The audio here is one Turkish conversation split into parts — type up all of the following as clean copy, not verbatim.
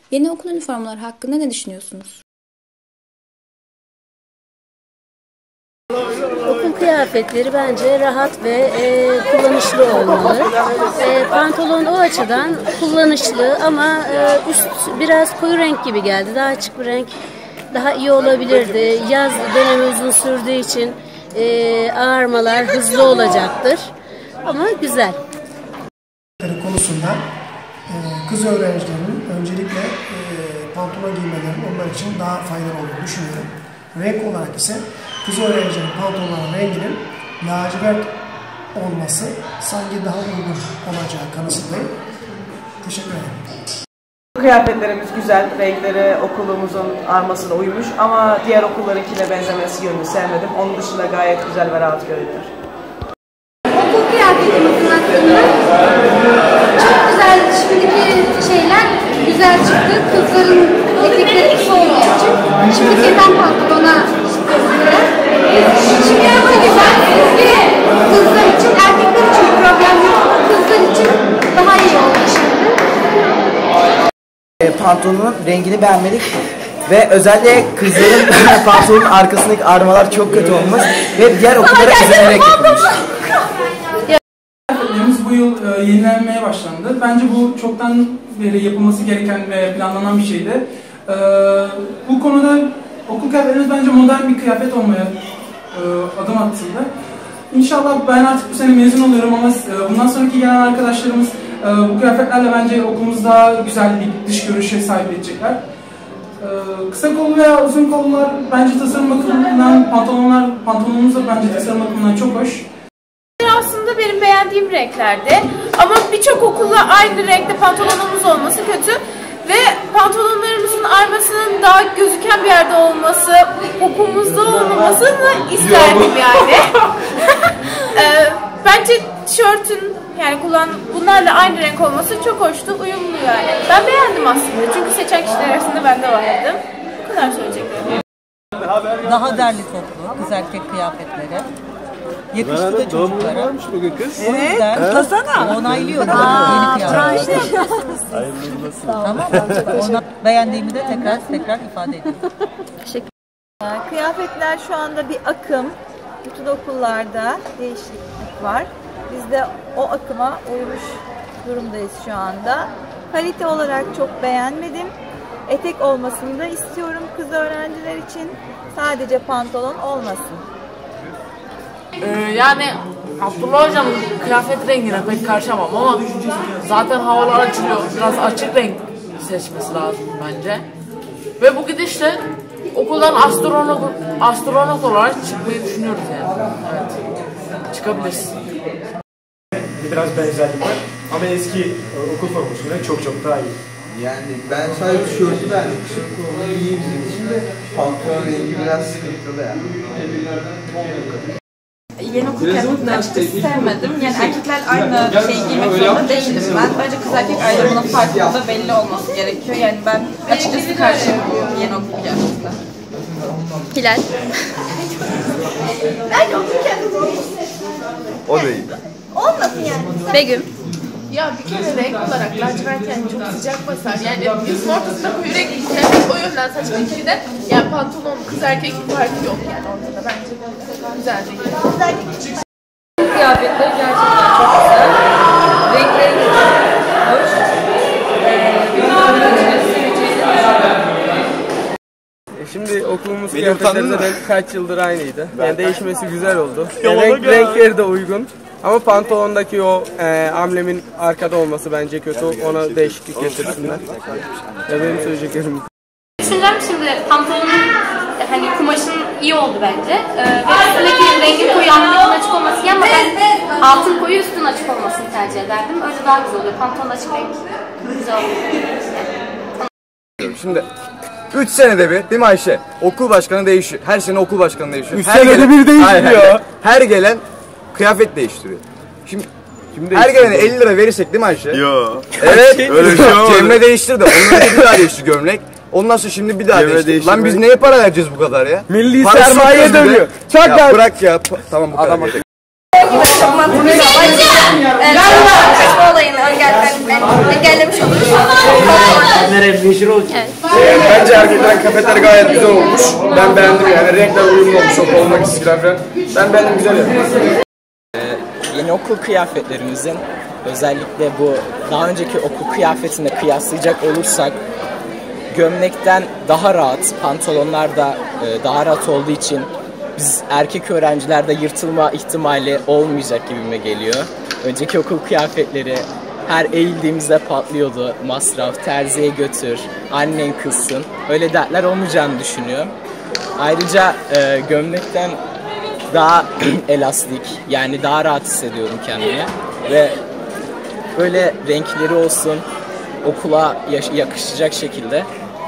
Yeni okul üniformaları hakkında ne düşünüyorsunuz? Okul kıyafetleri bence rahat ve kullanışlı olmalı. Pantolon o açıdan kullanışlı ama üst biraz koyu renk gibi geldi. Daha açık bir renk daha iyi olabilirdi. Yaz dönemi uzun sürdüğü için ağarmalar hızlı olacaktır. Ama güzel. Konusunda kız öğrencilerin öncelikle pantolon giymelerinin onlar için daha faydalı olduğunu düşünüyorum. Renk olarak ise kız öğrencilerin pantolonların renginin lacivert olması sanki daha uygun olacağı kanısındayım. Teşekkür ederim. Kıyafetlerimiz güzel, renkleri okulumuzun armasına uymuş ama diğer okullarınkine benzemesi yönünü sevmedim. Onun dışında gayet güzel ve rahat görünüyor. Okul kıyafetimizin hakkında çok güzel, şimdiki şeyler güzel çıktı. Kızların etekleri kısa olduğu için şimdi keten pantolona gösteriyor. Şimdiki güzel, kızlar için, erkekler için problem yok ama kızlar için daha iyi oldu şimdi. Pantolonun rengini beğenmedik ve özellikle kızların pantolonun arkasındaki armalar çok kötü olmuş ve diğer okullara özenerek yapılmış. Kıyafetlerimiz bu yıl yenilenmeye başlandı. Bence bu çoktan beri yapılması gereken ve planlanan bir şeydi. Bu konuda okul kıyafetlerimiz bence modern bir kıyafet olmaya adım atıldı. İnşallah ben artık bu sene mezun oluyorum ama bundan sonraki gelen arkadaşlarımız bu kıyafetlerle bence okulumuz daha güzel bir dış görünüşe sahip edecekler. Kısa kollu veya uzun kollular bence tasarım bakımından, pantolonumuz da bence tasarım bakımından çok hoş. Aslında benim beğendiğim renklerde ama birçok okulla aynı renkte pantolonumuz olması kötü ve pantolonlarımızın armasının daha gözüken bir yerde olması, okumuzda olmamasını isterdim yani. Bence tişörtün yani bunlarla aynı renk olması çok hoştu, uyumlu yani. Ben beğendim aslında çünkü seçen kişiler arasında ben de vardım. Bu kadar söyleyeceklerim. Daha derli toplu, kız erkek kıyafetleri. Yakıştı da çocuklara. O yüzden onaylıyorum. Yeni kıyafetleri. Tamam. Ona beğendiğimi de tekrar ifade ediyorum. Teşekkür. Kıyafetler şu anda bir akım. Bütün okullarda değişiklik var. Biz de o akıma uymuş durumdayız şu anda. Kalite olarak çok beğenmedim. Etek olmasını da istiyorum kız öğrenciler için. Sadece pantolon olmasın. Yani Abdullah Hocam'ın kıyafet rengine pek karşılamam ama zaten havalar açılıyor. Biraz açık renk seçmesi lazım bence. Ve bu gidişle okuldan astronot olarak çıkmayı düşünüyoruz yani. Evet. Çıkabiliriz. Biraz benzerlik var ama eski okul formasıyla çok daha iyi. Yani ben sadece tişörtü beğendim. Tişört onu iyi bizim için de pantolon rengi biraz sıkıntılı yani. Yeni okul kıyafetini açıkçası sevmedim. Yani erkekler aynı şeyi giymek zorunda değilim ben. Bence kız erkek ayrımının farkında belli olması gerekiyor. Yani ben açıkçası karşıyım yeni okul kıyafetine. Hilal. Bence okul kıyafeti O da iyi. olmasın yani. Begüm. Ya bir kere renk olarak lacivert yani çok sıcak basar. Yani yüzün ortasında koyu renk kıyafet o yönden saçma ikide. Yani pantolon kız erkek farkı yok yani ortada bence güzel değil. Kıyafetleri gerçekten çok güzel. Renkleri de çok hoş. Şimdi okulumuz kıyafetleri de kaç yıldır aynıydı. Yani değişmesi güzel oldu. Renkleri de uygun. Ama pantolondaki o amblemin arkada olması bence kötü. Ona değişiklik getirsinler. Benim söyleyeceklerim. Düşüncem şimdi pantolonun hani kumaşın iyi oldu bence. Ve üstündeki rengin koyu amblemin açık olması iyi ama ben altın koyu üstün açık olmasını tercih ederdim. Öyle daha güzel oluyor. Pantolon açık renk güzel oluyor. Şimdi 3 senede bir değil mi Ayşe? Okul başkanı değişiyor. Her sene okul başkanı değişiyor. 3 senede bir değişiyor. Her gelen kıyafet değiştiriyor. Şimdi her gelene 50 lira verirsek değil mi Ayşe? Yo. Evet. Öyle şey olmadı. Cemre değiştirdi. Ondan sonra bir daha değişti gömlek. Ondan sonra şimdi bir daha değişti. Lan biz neye para vereceğiz bu kadar ya? Milli sermaye dönüyor. Çak ya. Bırak ya. Tamam bu kadar. pantolon gibi çok mantıklı bir olay. Kaçma olayını engellemiş oluruz. Bence erkeklerin kıyafetleri gayet güzel olmuş. Ben beğendim yani. Renkler uyumlu olmuş. O kolundaki çizgiler falan. Ben beğendim, güzel yani. Yeni okul kıyafetlerimizin özellikle bu daha önceki okul kıyafetine kıyaslayacak olursak gömlekten daha rahat, pantolonlar da daha rahat olduğu için biz erkek öğrencilerde yırtılma ihtimali olmayacak gibime geliyor. Önceki okul kıyafetleri her eğildiğimizde patlıyordu. Masraf, terziye götür, annen kızsın. Öyle dertler olmayacağını düşünüyorum. Ayrıca gömlekten daha elastik, yani daha rahat hissediyorum kendimi. Ve böyle renkleri olsun, okula yakışacak şekilde.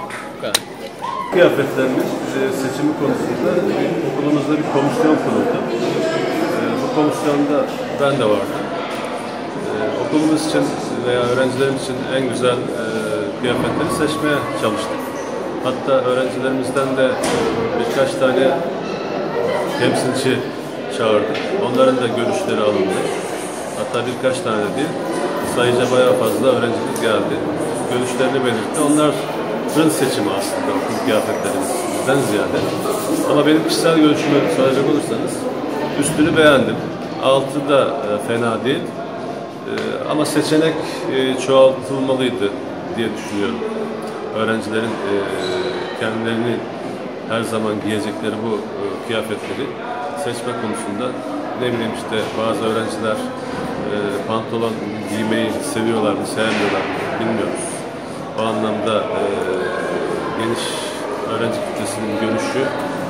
Kıyafetlerimiz seçimi konusunda okulumuzda bir komisyon kuruldu. Bu komisyonda ben de vardım. Okulumuz için veya öğrencilerimiz için en güzel kıyafetleri seçmeye çalıştık. Hatta öğrencilerimizden de birkaç tane temsilci çağırdık. Onların da görüşleri alındı. Hatta birkaç tane değil, sayıca bayağı fazla öğrencilik geldi. Görüşlerini belirtti. Onların seçimi aslında okul kıyafetlerimizden ziyade. Ama benim kişisel görüşümü soracak olursanız üstünü beğendim. Altı da fena değil. Ama seçenek çoğaltılmalıydı diye düşünüyorum. Öğrencilerin kendilerini her zaman giyecekleri bu kıyafetleri seçme konusunda ne bileyim işte bazı öğrenciler pantolon giymeyi seviyorlar mı, sevmiyorlar mı bilmiyoruz. O anlamda geniş öğrenci kitlesinin görüşünü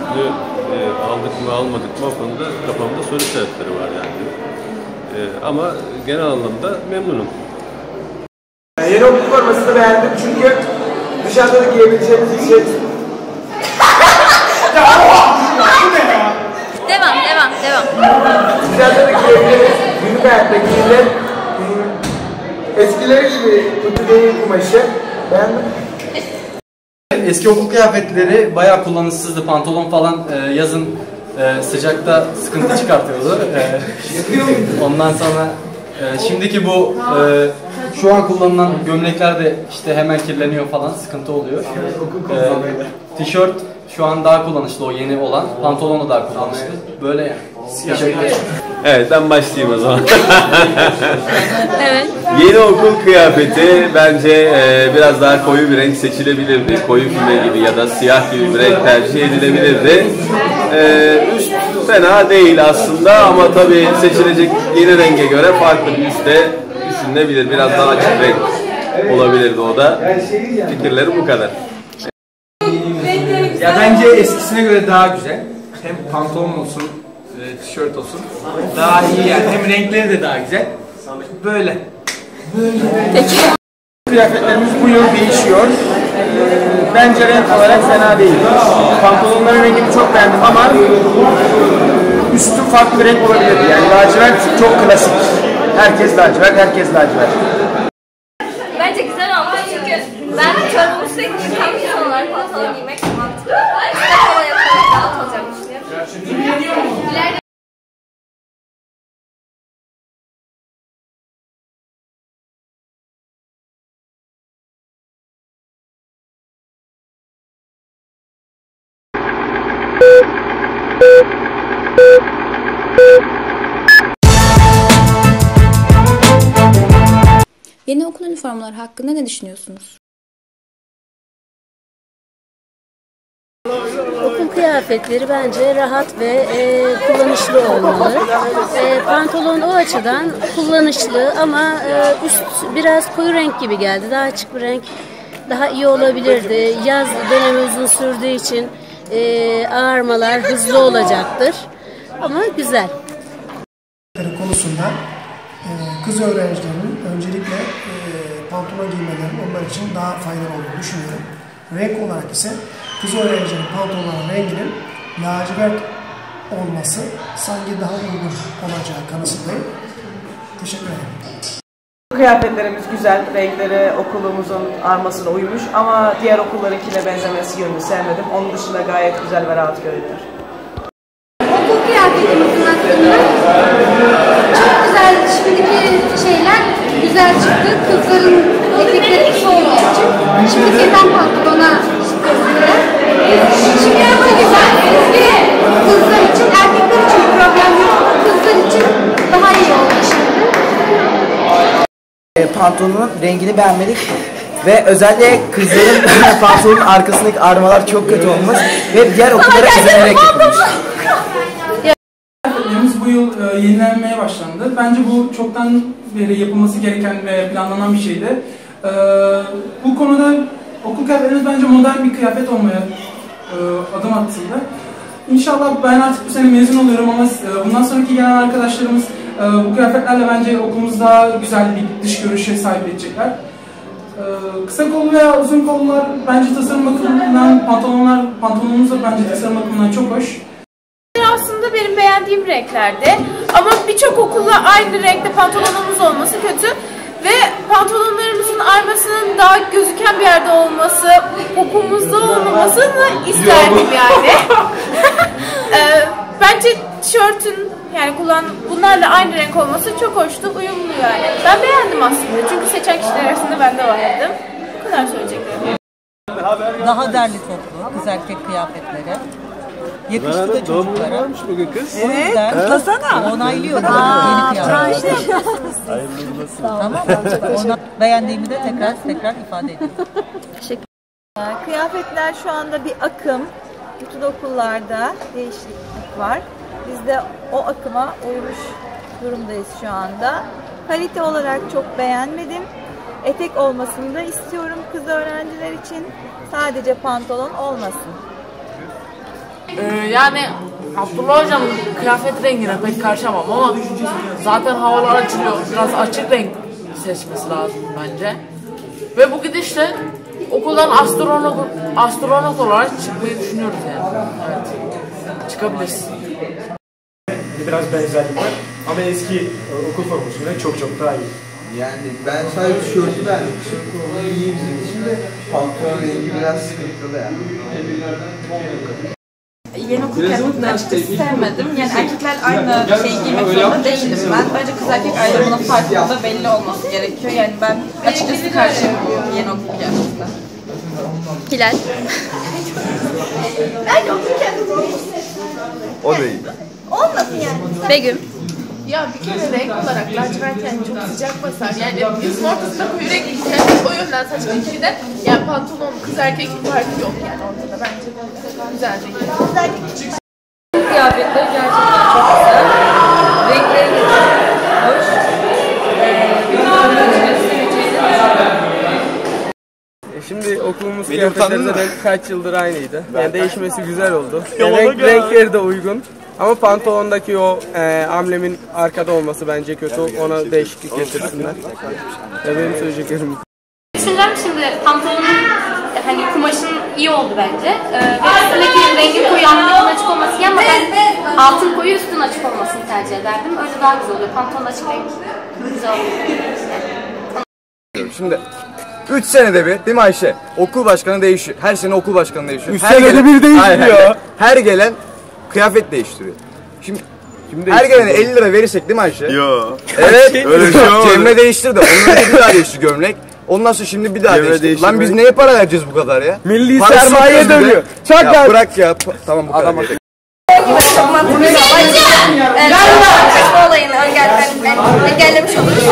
aldık mı almadık mı o konuda kafamda soru işaretleri var yani. Ama genel anlamda memnunum. Yeni okul formasını beğendim çünkü dışarıda da giyebileceğimiz bir şey. Devam. Dışarıda da giyebiliriz. Günü beğendim. Giyilir. Eskileri gibi kutu değil kumaşı. Beğendim. Eski okul kıyafetleri bayağı kullanışsızdı. Pantolon falan yazın sıcakta sıkıntı çıkartıyordu. Ondan sonra şimdiki bu şu an kullanılan gömlekler de işte hemen kirleniyor falan, sıkıntı oluyor. Tişört şu an daha kullanışlı, o yeni olan. Pantolon da daha kullanışlı. Böyle yani. Evet, ben başlayayım o zaman. Evet. Yeni okul kıyafeti bence biraz daha koyu bir renk seçilebilirdi. Koyu füme gibi ya da siyah gibi bir renk tercih edilebilirdi. Üst fena değil aslında ama tabii seçilecek yeni renge göre farklı bir üstte düşünülebilir. Biraz daha açık renk olabilirdi o da. Fikirlerim bu kadar. Ya bence eskisine göre daha güzel. Hem pantolon olsun, tişört olsun. Daha iyi yani. Hem renkleri de daha güzel. Böyle. Peki. Kıyafetlerimiz bu yıl değişiyor. Bence renk olarak fena değil. Pantolonların rengini çok beğendim ama üstü farklı bir renk olabilirdi. Yani lacivert çok klasik. Herkes lacivert, herkes lacivert. Bence güzel olmuş çünkü ben çorabımı sürekli yıkan bir insan olarak pantolon giymek mantıklı. Kolay yaparak rahat olacakmış diye. Yeni okul üniformaları hakkında ne düşünüyorsunuz? Okul kıyafetleri bence rahat ve kullanışlı olmalı. Pantolon o açıdan kullanışlı ama üst biraz koyu renk gibi geldi. Daha açık bir renk daha iyi olabilirdi. Yaz dönemi uzun sürdüğü için ağarmalar hızlı olacaktır. Ama güzel. Konusunda kız öğrencilerin öncelikle pantolon giymelerinin onlar için daha faydalı olduğunu düşünüyorum. Renk olarak ise kız öğrencilerin pantolonların renginin lacivert olması sanki daha uygun olacağı kanısındayım. Teşekkür ederim. Kıyafetlerimiz güzel, renkleri okulumuzun armasına uymuş ama diğer okullarınkine benzemesi yönünü sevmedim. Onun dışında gayet güzel ve rahat görünüyor. Okul kıyafetimizin hakkında güzel çıktı. Kızların etekleri kısa olduğu için şimdi keten pantolona döndüler. Şimdi bu güzel. Kızlar için, erkekler için problem yok ama kızlar için daha iyi oldu şimdi. Pantolonun rengini beğenmedik ve özellikle kızların pantolonun arkasındaki armalar çok kötü olmuş ve diğer okullara özenerek yapılmış. Bu yıl yenilenmeye başlandı. Bence bu çoktan beri yapılması gereken ve planlanan bir şeydi. Bu konuda okul kıyafetlerimiz bence modern bir kıyafet olmaya adım atıldı. İnşallah ben artık bu sene mezun oluyorum ama bundan sonraki gelen arkadaşlarımız bu kıyafetlerle bence okulumuz daha güzel bir dış görünüşe sahip edecekler. Kısa kollu veya uzun kollular bence tasarım bakımından, pantolonumuz da bence tasarım bakımından çok hoş. Aslında benim beğendiğim renklerde ama birçok okulla aynı renkte pantolonumuz olması kötü ve pantolonlarımızın armasının daha gözüken bir yerde olması, popomuzda olmamasını isterdim yani. Bence tişörtün yani bunlarla aynı renk olması çok hoştu, uyumlu yani. Ben beğendim aslında çünkü seçen kişiler arasında ben de vardım. Bu kadar söyleyeceklerim. Daha derli toplu, kız erkek kıyafetleri. Yakıştı da çocuklara. Bugün kız. O yüzden onaylıyorum. Yeni kıyafetleri. Tamam. Ona beğendiğimi de tekrar ifade ediyorum. Teşekkür ederim. Kıyafetler şu anda bir akım. Bütün okullarda değişiklik var. Biz de o akıma uymuş durumdayız şu anda. Kalite olarak çok beğenmedim. Etek olmasını da istiyorum kız öğrenciler için. Sadece pantolon olmasın. Yani Abdullah Hocam kıyafet rengine pek karşılamam ama zaten havalar açılıyor. Biraz açık renk seçmesi lazım bence. Ve bu gidişle okuldan astronot olarak çıkmayı düşünüyoruz yani. Evet. Çıkabiliriz. Biraz benzerlik var ama eski okul formasıyla çok daha iyi. Yani ben sadece tişörtü beğendim. Onu iyi bizim için de pantolon rengi biraz sıkıntılı yani. Yeni okul kıyafetini açıkçası sevmedim. Yani erkekler aynı şey giymek zorunda değilim ben. Bence kız erkek ayrımının farkında belli olması gerekiyor. Yani ben açıkçası karşıyım yeni okul kıyafetine. Hilal. Bence okul kıyafeti O da iyi. Olmasın yani. Begüm. Ya bir kere renk olarak lacivert yani çok sıcak basar. Yani yazın ortasında koyu renk giyken o yönden saç renkinde yani pantolon kız erkek farkı yok yani ortada bence güzel değil. Kıyafetler gerçekten çok güzel. Renkleri de çok hoş. Şimdi okulumuz kıyafetleri zaten kaç yıldır aynıydı. Yani değişmesi güzel oldu. Renkleri de uygun. Ama pantolondaki o amblemin arkada olması bence kötü. Ona değişiklik getirsinler. Ya benim söyleyeceklerim. Düşüncem şimdi pantolonun hani kumaşın iyi oldu bence. Ve üstündeki rengin koyu altın açık olması iyi ama ben altın koyu üstün açık olmasını tercih ederdim. Öyle daha güzel oluyor. Pantolon açık renk güzel oluyor. Şimdi 3 senede bir değil mi Ayşe? Okul başkanı değişiyor. Her sene okul başkanı değişiyor. 3 senede bir değişiyor. Her gelen kıyafet değiştiriyor. Şimdi her gelene 50 lira verirsek değil mi Ayşe? Yo. Evet. Öyle bir şey olmadı. Cemre değiştirdi. Ondan önce bir daha değişti gömlek. Ondan sonra şimdi bir daha değişti. Lan biz neye para vereceğiz bu kadar ya? Milli sermaye dönüyor. Çak ya bırak ya. Tamam bu kadar. Kaçma olayını engellemiş oluruz.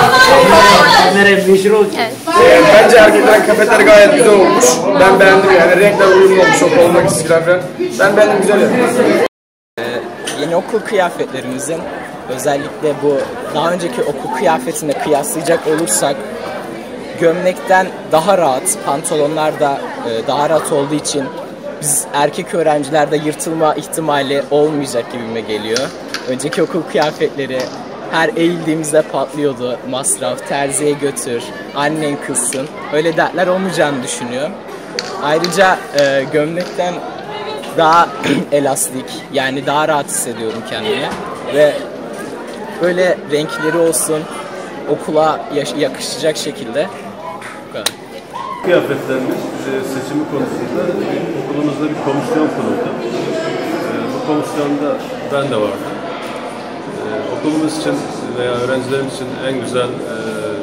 Bence erkeklerin kıyafetleri gayet güzel olmuş. Ben beğendim yani renkler uyumlu olmuş okul olmak isteyen falan. Ben beğendim güzel yani. Yeni okul kıyafetlerimizin özellikle bu daha önceki okul kıyafetine kıyaslayacak olursak gömlekten daha rahat, pantolonlar da daha rahat olduğu için biz erkek öğrencilerde yırtılma ihtimali olmayacak gibime geliyor. Önceki okul kıyafetleri her eğildiğimizde patlıyordu. Masraf, terziye götür, annen kızsın. Öyle dertler olmayacağını düşünüyorum. Ayrıca gömlekten daha elastik, yani daha rahat hissediyorum kendimi. Ve böyle renkleri olsun, okula yakışacak şekilde. Bu kadar. Kıyafetlerimiz seçimi konusunda okulumuzda bir komisyon kuruldu. Bu komisyonda ben de vardım. Okulumuz için veya öğrencilerimiz için en güzel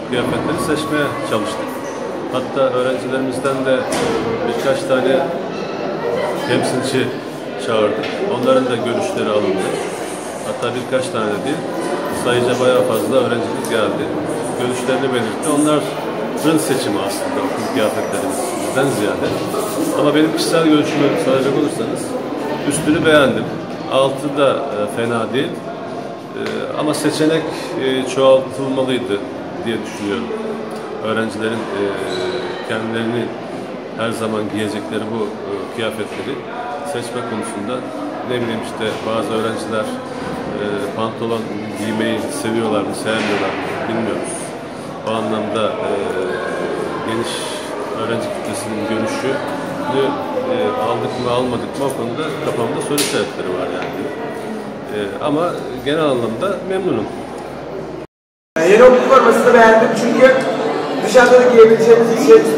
kıyafetleri seçmeye çalıştık. Hatta öğrencilerimizden de birkaç tane temsilci çağırdık. Onların da görüşleri alındı. Hatta birkaç tane değil, sayıca bayağı fazla öğrencilik geldi. Görüşlerini belirtti. Onların seçimi aslında okul kıyafetlerimizden ziyade. Ama benim kişisel görüşümü soracak olursanız üstünü beğendim. Altı da fena değil. Ama seçenek çoğaltılmalıydı diye düşünüyorum. Öğrencilerin kendilerini her zaman giyecekleri bu kıyafetleri seçme konusunda ne bileyim işte bazı öğrenciler pantolon giymeyi seviyorlar mı, sevmiyorlar mı bilmiyoruz. O anlamda geniş öğrenci kitlesinin görüşünü aldık mı almadık mı o konuda kafamda soru işaretleri var yani. Ama genel anlamda memnunum. Yeni okul formasını beğendim çünkü dışarıda da giyebileceğimiz bir şey.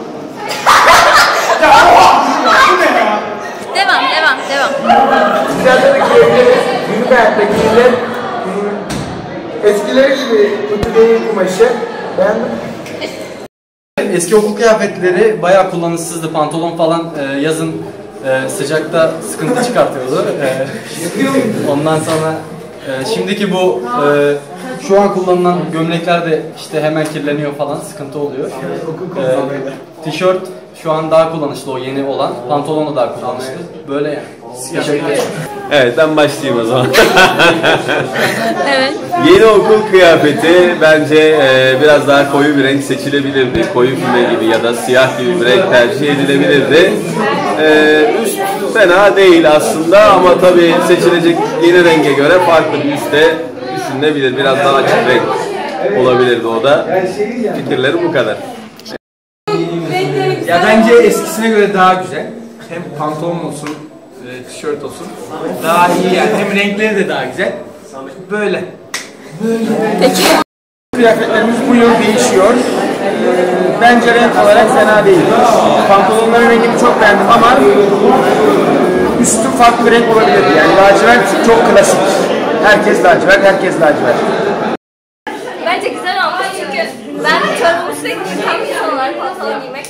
Devam. Dışarıda da giyebiliriz. Günlük hayatta giyilir. Eskileri gibi kötü değil kumaşı. Beğendim. Eski okul kıyafetleri bayağı kullanışsızdı. Pantolon falan yazın sıcakta sıkıntı çıkartıyordu. Ondan sonra şimdiki bu şu an kullanılan gömlekler de işte hemen kirleniyor falan, sıkıntı oluyor. Tişört şu an daha kullanışlı, o yeni olan. Pantolon da daha kullanışlı. Böyle yani. Teşekkür ederim. Evet, ben başlayayım o zaman. Evet. Yeni okul kıyafeti bence biraz daha koyu bir renk seçilebilirdi. Koyu füme gibi ya da siyah gibi bir renk tercih edilebilirdi. Üst fena değil aslında ama tabii seçilecek yeni renge göre farklı bir üste düşünülebilir. Biraz daha açık renk olabilirdi o da. Fikirlerim bu kadar. Ya bence eskisine göre daha güzel. Hem pantolon olsun, tişört olsun. Daha iyi yani. Hem renkleri de daha güzel. Böyle. Peki. Kıyafetlerimiz bu yıl değişiyor. Bence renk olarak fena değil. Pantolonların rengini çok beğendim ama üstü farklı bir renk olabilirdi. Yani lacivert çok klasik. Herkes lacivert. Bence güzel olmuş çünkü ben çorabımı sürekli yıkanmış olarak pantolon giymek